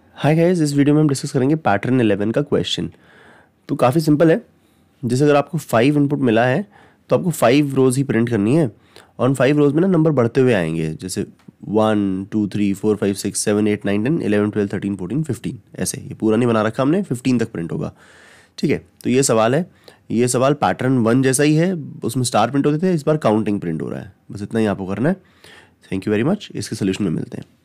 Hi guys, इस video में हम डिस्कस करेंगे पैटर्न 11 का क्वेश्चन। तो काफ़ी सिंपल है। जैसे अगर आपको 5 इनपुट मिला है तो आपको 5 रोज़ ही प्रिंट करनी है और उन 5 रोज़ में ना नंबर बढ़ते हुए आएंगे, जैसे 1 2 3 4 5 6 7 8 9 10 11 12 13 14 15 ऐसे। ये पूरा नहीं बना रखा हमने, 15 तक प्रिंट होगा। ठीक है, तो ये सवाल है। ये सवाल पैटर्न 1 जैसा ही है, उसमें स्टार प्रिंट होते थे, इस बार काउंटिंग प्रिंट हो रहा है। बस इतना ही आपको करना है। Thank you very much. इसके सोल्यूशन में मिलते हैं।